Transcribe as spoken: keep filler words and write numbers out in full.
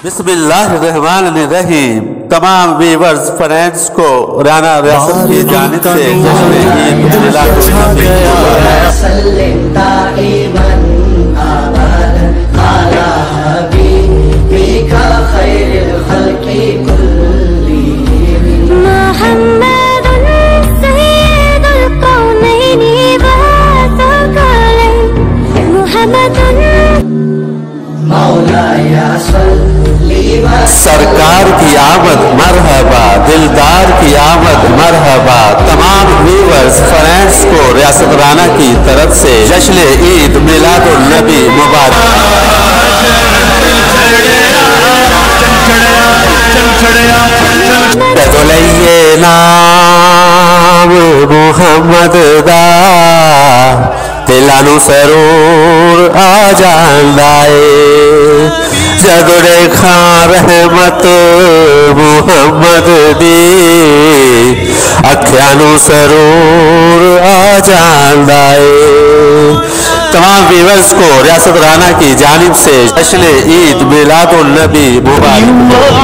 بسم اللہ الرحمن الرحیم۔ تمام ویورز فرینڈز کو رانا ریاست کی جانب سے جشن عید میلاد النبی سلم دائما ابدا على حبيبك خير الخلق كلهم محمد سيد الكونين والثقلين محمد مولاي صل سرکار کی آمد مرحبا، دلدار کی آمد مرحبا۔ تمام ویورز فرینڈز کو ریاست رانا کی طرف سے جشن عید میلاد النبی مبارک۔ بدلئیے نام محمد دا دلانو سرور آ جاندائے، جدڑے خان رحمت محمد دی اکھیانو سرور آ جاندائے۔ تمام ویورز کو ریاست رانا کی جانب سے جشن عید میلاد النبی مبارک۔